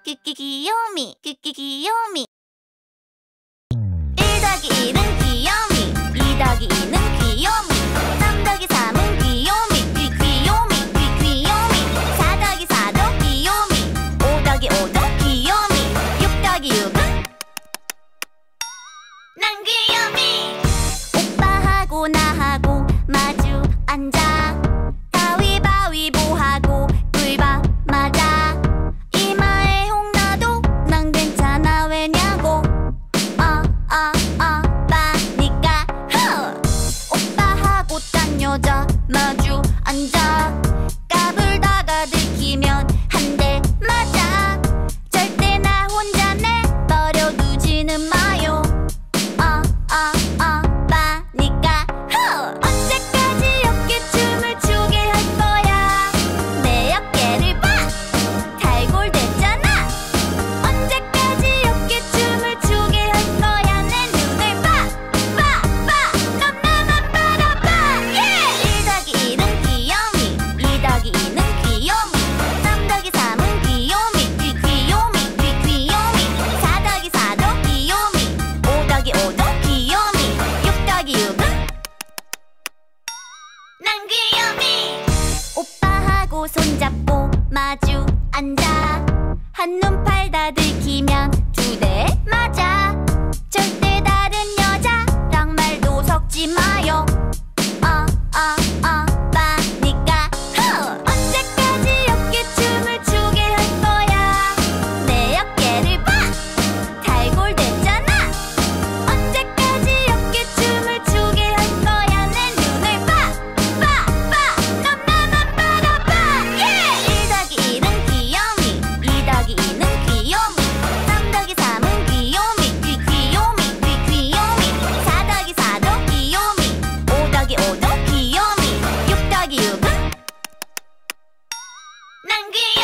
귀요미 귀요미 1 더하기 1은 귀요미 2 더하기 2는 귀요미 3 더하기 3은 귀요미 귀요미 귀요미 4 더하기 4도 귀요미 5 더하기 5도 귀요미 6 더하기 6은 난 귀요미 오빠하고 나하고 마주 앉아 가위바위보하고 꿀밥 맞아 이마에 홍나도 난 괜찮아 왜냐고 빠니까 오빠하고 딴 여자 마주 앉아 까불다가 들키면 한 대 맞아 절대 나 혼자 내버려두지는 마요 빠니까 언제까지 어깨춤을 추게 할 거야 내 어깨를 봐 달골됐잖아 언제까지 어깨춤을 추게 할 거야 내 눈을 봐 넌 나만 바라봐 1 더하기 1은 귀요미 2 더하기 2는 귀요미 3 더하기 3은 귀요미 귀요미 4 더하기 4도 귀요미 5 더하기 5도 귀요미 6 더하기 6은 난 귀요미 오빠하고 손잡고 마주 앉아 한눈 팔다 들키면 2대 맞아 절대 다른 여자랑 말도 섞지 마요 빠니까 언제까지 어깨춤을 추게 할 거야 내 어깨를 봐 달골됐잖아 언제까지 어깨춤을 추게 할 거야 내 눈을 봐 넌 나만 바라봐 1 더하기 1은 귀요미 2 더하기 2는 귀요미 3 더하기 3은 귀요미 귀요미 4 더하기 4도 귀요미 5 더하기 5도 귀요미 6 더하기 6은 난 귀요미